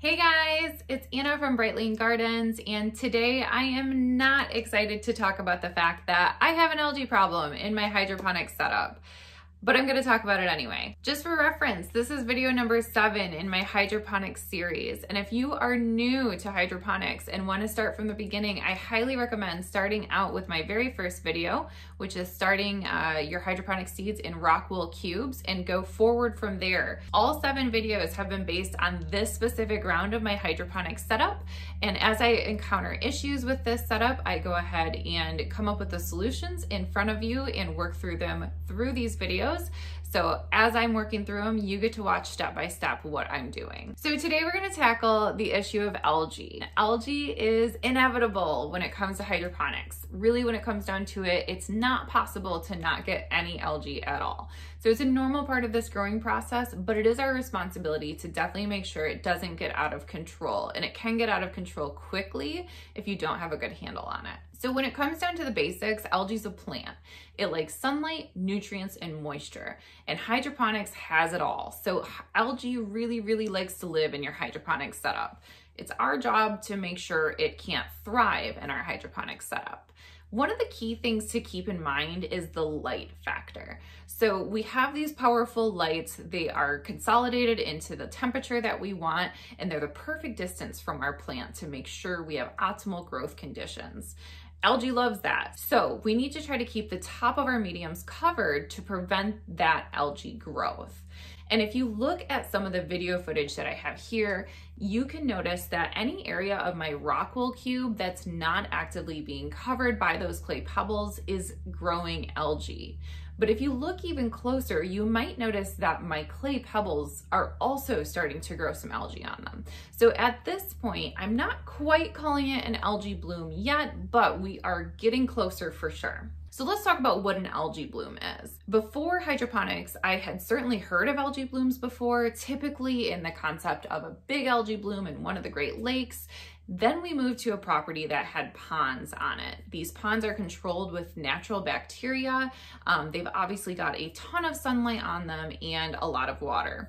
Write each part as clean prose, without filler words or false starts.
Hey guys, it's Anna from Bright Lane Gardens, and today I am not excited to talk about the fact that I have an algae problem in my hydroponics setup, but I'm going to talk about it anyway. Just for reference, this is video number 7 in my hydroponics series, and if you are new to hydroponics and want to start from the beginning, I highly recommend starting out with my very first video, which is starting your hydroponic seeds in rock wool cubes, and go forward from there. All 7 videos have been based on this specific round of my hydroponic setup, and as I encounter issues with this setup, I go ahead and come up with the solutions in front of you and work through them through these videos. So as I'm working through them, you get to watch step by step what I'm doing. So today we're going to tackle the issue of algae. Algae is inevitable when it comes to hydroponics. Really, when it comes down to it, it's not possible to not get any algae at all. So it's a normal part of this growing process, but it is our responsibility to definitely make sure it doesn't get out of control. And it can get out of control quickly if you don't have a good handle on it. So when it comes down to the basics, algae is a plant. It likes sunlight, nutrients, and moisture. And hydroponics has it all. So algae really likes to live in your hydroponic setup. It's our job to make sure it can't thrive in our hydroponic setup. One of the key things to keep in mind is the light factor. So we have these powerful lights. They are consolidated into the temperature that we want, and they're the perfect distance from our plant to make sure we have optimal growth conditions. Algae loves that. So we need to try to keep the top of our mediums covered to prevent that algae growth. And if you look at some of the video footage that I have here, you can notice that any area of my rock wool cube that's not actively being covered by those clay pebbles is growing algae. But if you look even closer, you might notice that my clay pebbles are also starting to grow some algae on them. So at this point, I'm not quite calling it an algae bloom yet, but we are getting closer for sure. So let's talk about what an algae bloom is. Before hydroponics, I had certainly heard of algae blooms before, typically in the concept of a big algae bloom in one of the Great Lakes. Then we moved to a property that had ponds on it. These ponds are controlled with natural bacteria. They've obviously got a ton of sunlight on them and a lot of water.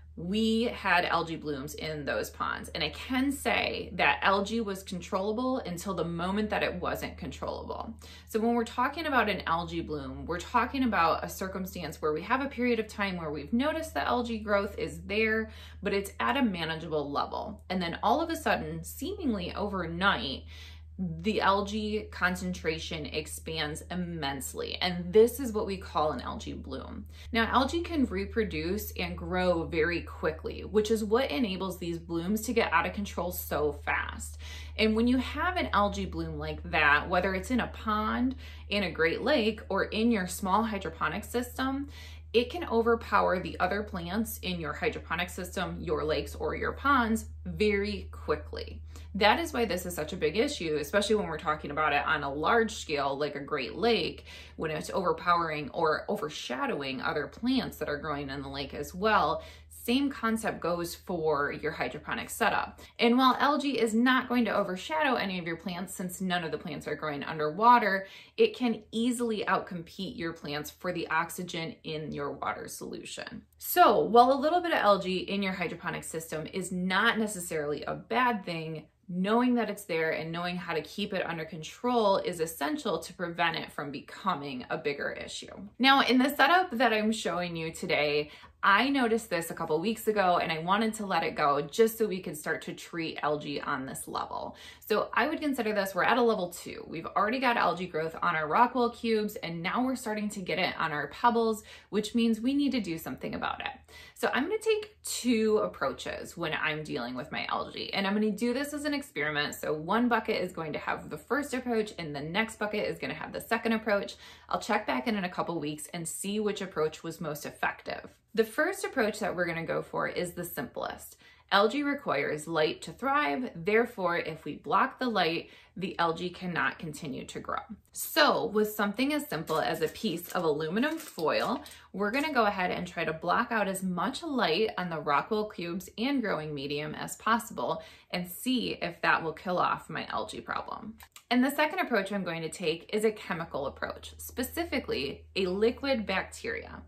We had algae blooms in those ponds, and I can say that algae was controllable until the moment that it wasn't controllable. So when we're talking about an algae bloom, we're talking about a circumstance where we have a period of time where we've noticed the algae growth is there, but it's at a manageable level. And then all of a sudden, seemingly overnight, the algae concentration expands immensely, and this is what we call an algae bloom. Now, algae can reproduce and grow very quickly, which is what enables these blooms to get out of control so fast. And when you have an algae bloom like that, whether it's in a pond, in a Great Lake, or in your small hydroponic system, it can overpower the other plants in your hydroponic system, your lakes, or your ponds very quickly. That is why this is such a big issue, especially when we're talking about it on a large scale like a Great Lake, when it's overpowering or overshadowing other plants that are growing in the lake as well. Same concept goes for your hydroponic setup. And while algae is not going to overshadow any of your plants, since none of the plants are growing underwater, it can easily outcompete your plants for the oxygen in your water solution. So while a little bit of algae in your hydroponic system is not necessarily a bad thing, knowing that it's there and knowing how to keep it under control is essential to prevent it from becoming a bigger issue. Now, in the setup that I'm showing you today, I noticed this a couple weeks ago and I wanted to let it go just so we could start to treat algae on this level. So I would consider this, we're at a level 2. We've already got algae growth on our rock wool cubes, and now we're starting to get it on our pebbles, which means we need to do something about it. So I'm going to take 2 approaches when I'm dealing with my algae, and I'm going to do this as an experiment. So one bucket is going to have the first approach and the next bucket is going to have the second approach. I'll check back in a couple weeks and see which approach was most effective. The first approach that we're going to go for is the simplest. Algae requires light to thrive, therefore if we block the light, the algae cannot continue to grow. So with something as simple as a piece of aluminum foil, we're going to go ahead and try to block out as much light on the rock wool cubes and growing medium as possible and see if that will kill off my algae problem. And the second approach I'm going to take is a chemical approach, specifically a liquid bacteria.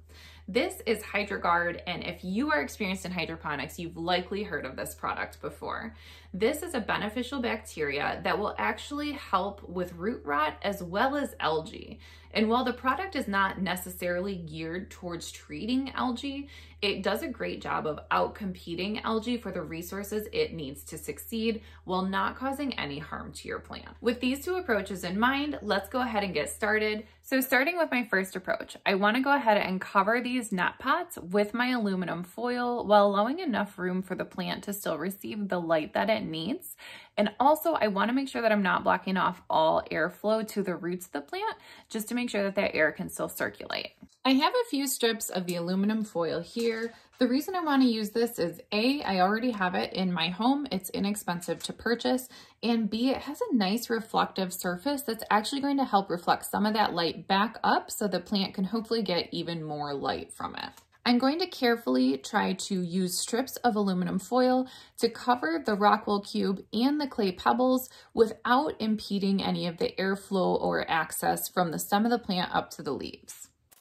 This is Hydroguard, and if you are experienced in hydroponics, you've likely heard of this product before. This is a beneficial bacteria that will actually help with root rot as well as algae. And while the product is not necessarily geared towards treating algae, it does a great job of outcompeting algae for the resources it needs to succeed while not causing any harm to your plant. With these two approaches in mind, let's go ahead and get started. So starting with my first approach, I want to go ahead and cover these net pots with my aluminum foil while allowing enough room for the plant to still receive the light that it needs. And also I want to make sure that I'm not blocking off all airflow to the roots of the plant, just to make sure that that air can still circulate. I have a few strips of the aluminum foil here. The reason I want to use this is A, I already have it in my home. It's inexpensive to purchase. And B, it has a nice reflective surface that's actually going to help reflect some of that light back up so the plant can hopefully get even more light from it. I'm going to carefully try to use strips of aluminum foil to cover the Rockwool cube and the clay pebbles without impeding any of the airflow or access from the stem of the plant up to the leaves.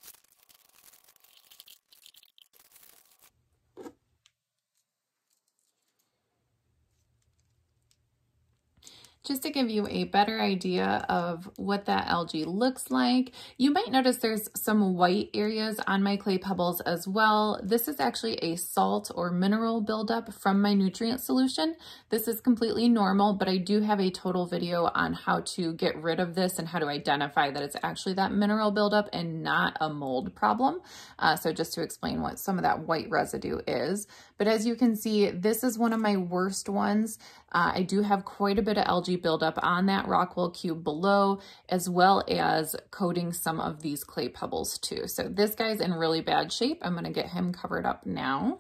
Just to give you a better idea of what that algae looks like, you might notice there's some white areas on my clay pebbles as well. This is actually a salt or mineral buildup from my nutrient solution. This is completely normal, but I do have a total video on how to get rid of this and how to identify that it's actually that mineral buildup and not a mold problem. So just to explain what some of that white residue is. But as you can see, this is one of my worst ones. I do have quite a bit of algae buildup on that Rockwool cube below, as well as coating some of these clay pebbles too. So this guy's in really bad shape. I'm going to get him covered up now.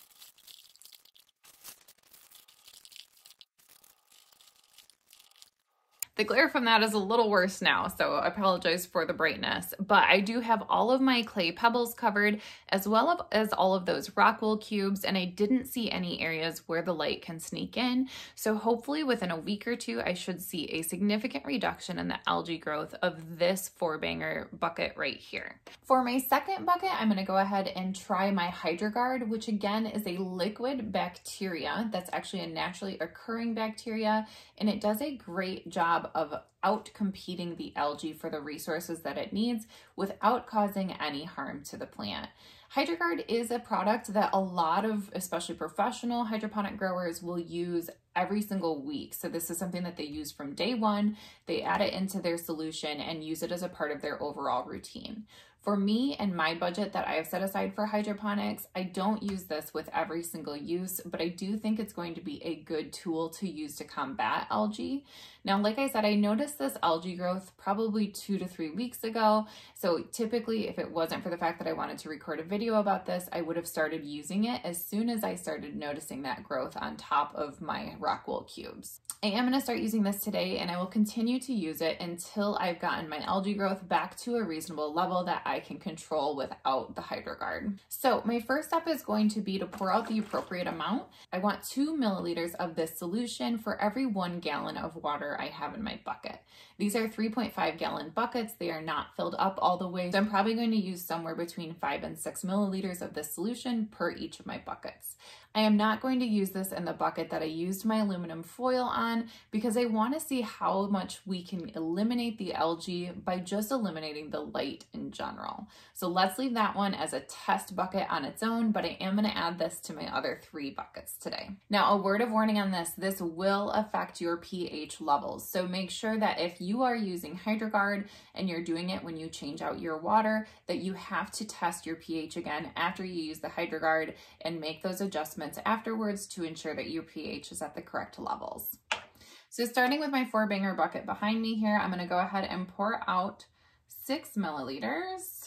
The glare from that is a little worse now, so I apologize for the brightness, but I do have all of my clay pebbles covered as well as all of those Rockwool cubes, and I didn't see any areas where the light can sneak in. So hopefully within a week or two, I should see a significant reduction in the algae growth of this 4-banger bucket right here. For my second bucket, I'm gonna go ahead and try my Hydroguard, which again is a liquid bacteria that's actually a naturally occurring bacteria, and it does a great job of outcompeting the algae for the resources that it needs without causing any harm to the plant. Hydroguard is a product that a lot of, especially professional hydroponic growers, will use every single week. So this is something that they use from day one. They add it into their solution and use it as a part of their overall routine. For me and my budget that I have set aside for hydroponics, I don't use this with every single use, but I do think it's going to be a good tool to use to combat algae. Now, like I said, I noticed this algae growth probably 2 to 3 weeks ago. So typically, if it wasn't for the fact that I wanted to record a video about this, I would have started using it as soon as I started noticing that growth on top of my Rockwool cubes. I am going to start using this today, and I will continue to use it until I've gotten my algae growth back to a reasonable level that I can control without the Hydroguard. So my first step is going to be to pour out the appropriate amount. I want 2 milliliters of this solution for every 1 gallon of water I have in my bucket. These are 3.5 gallon buckets. They are not filled up all the way. So I'm probably going to use somewhere between 5 and 6 milliliters of this solution per each of my buckets. I am not going to use this in the bucket that I used my aluminum foil on because I want to see how much we can eliminate the algae by just eliminating the light in general. So let's leave that one as a test bucket on its own, but I am going to add this to my other 3 buckets today. Now, a word of warning on this, this will affect your pH levels. So make sure that if you are using Hydroguard and you're doing it when you change out your water, that you have to test your pH again after you use the Hydroguard and make those adjustments afterwards to ensure that your pH is at the correct levels. So starting with my 4-banger bucket behind me here, I'm going to go ahead and pour out 6 milliliters.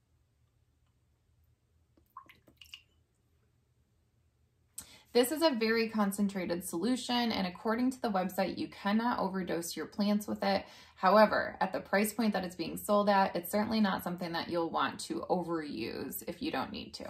This is a very concentrated solution, and according to the website, you cannot overdose your plants with it. However, at the price point that it's being sold at, it's certainly not something that you'll want to overuse if you don't need to.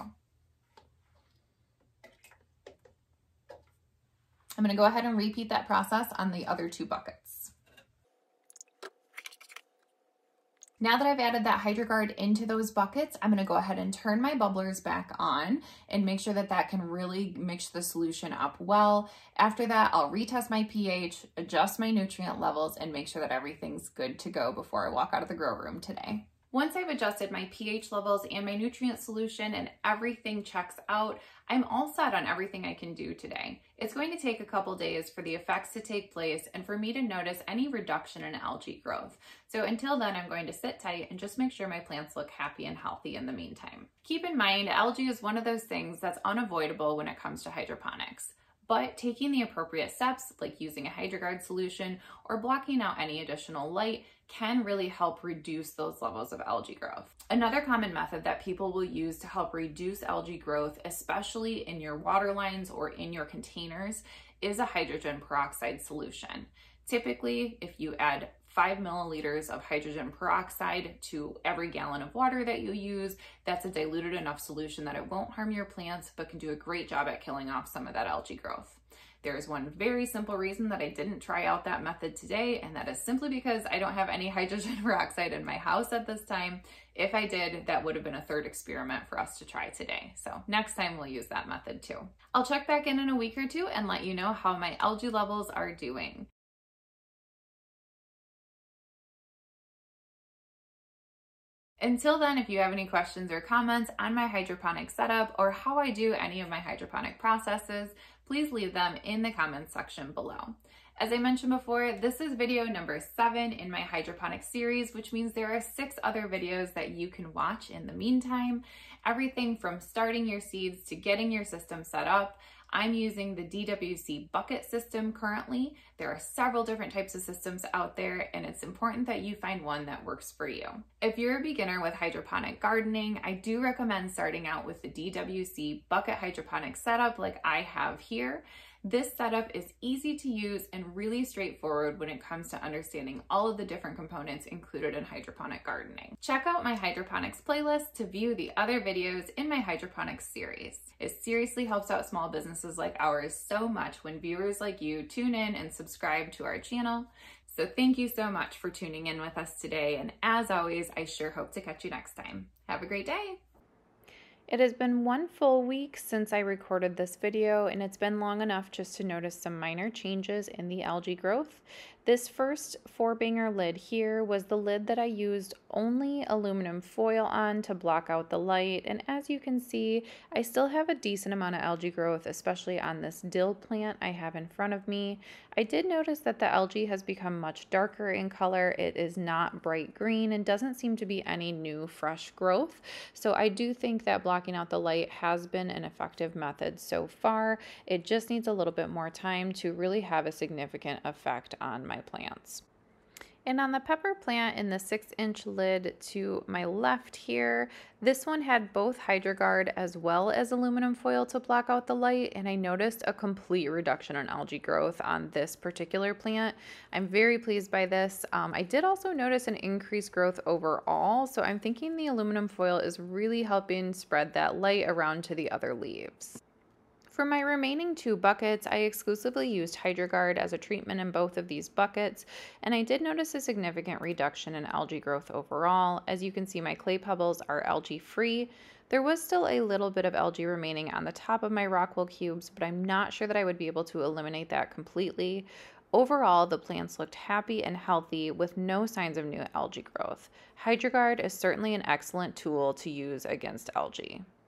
I'm going to go ahead and repeat that process on the other 2 buckets. Now that I've added that Hydroguard into those buckets, I'm gonna go ahead and turn my bubblers back on and make sure that that can really mix the solution up well. After that, I'll retest my pH, adjust my nutrient levels, and make sure that everything's good to go before I walk out of the grow room today. Once I've adjusted my pH levels and my nutrient solution and everything checks out, I'm all set on everything I can do today. It's going to take a couple days for the effects to take place and for me to notice any reduction in algae growth. So until then, I'm going to sit tight and just make sure my plants look happy and healthy in the meantime. Keep in mind, algae is one of those things that's unavoidable when it comes to hydroponics. But taking the appropriate steps, like using a Hydroguard solution or blocking out any additional light, can really help reduce those levels of algae growth. Another common method that people will use to help reduce algae growth, especially in your water lines or in your containers, is a hydrogen peroxide solution. Typically, if you add 5 milliliters of hydrogen peroxide to every gallon of water that you use, that's a diluted enough solution that it won't harm your plants, but can do a great job at killing off some of that algae growth. There's one very simple reason that I didn't try out that method today, and that is simply because I don't have any hydrogen peroxide in my house at this time. If I did, that would have been a third experiment for us to try today. So next time we'll use that method too. I'll check back in a week or two and let you know how my algae levels are doing. Until then, if you have any questions or comments on my hydroponic setup or how I do any of my hydroponic processes, please leave them in the comments section below. As I mentioned before, this is video number 7 in my hydroponic series, which means there are 6 other videos that you can watch in the meantime. Everything from starting your seeds to getting your system set up. I'm using the DWC bucket system currently. There are several different types of systems out there, and it's important that you find one that works for you. If you're a beginner with hydroponic gardening, I do recommend starting out with the DWC bucket hydroponic setup like I have here. This setup is easy to use and really straightforward when it comes to understanding all of the different components included in hydroponic gardening. Check out my hydroponics playlist to view the other videos in my hydroponics series. It seriously helps out small businesses like ours so much when viewers like you tune in and subscribe to our channel. So thank you so much for tuning in with us today, and as always, I sure hope to catch you next time. Have a great day! It has been 1 full week since I recorded this video, and it's been long enough just to notice some minor changes in the algae growth. This first 4-banger lid here was the lid that I used only aluminum foil on to block out the light, and as you can see, I still have a decent amount of algae growth, especially on this dill plant I have in front of me. I did notice that the algae has become much darker in color. It is not bright green and doesn't seem to be any new fresh growth. So I do think that blocking out the light has been an effective method so far. It just needs a little bit more time to really have a significant effect on my plants. And on the pepper plant in the 6-inch lid to my left here, this one had both Hydroguard as well as aluminum foil to block out the light, and I noticed a complete reduction in algae growth on this particular plant. I'm very pleased by this. I did also notice an increased growth overall, so I'm thinking the aluminum foil is really helping spread that light around to the other leaves. For my remaining 2 buckets, I exclusively used Hydroguard as a treatment in both of these buckets, and I did notice a significant reduction in algae growth overall. As you can see, my clay pebbles are algae-free. There was still a little bit of algae remaining on the top of my rockwool cubes, but I'm not sure that I would be able to eliminate that completely. Overall, the plants looked happy and healthy with no signs of new algae growth. Hydroguard is certainly an excellent tool to use against algae.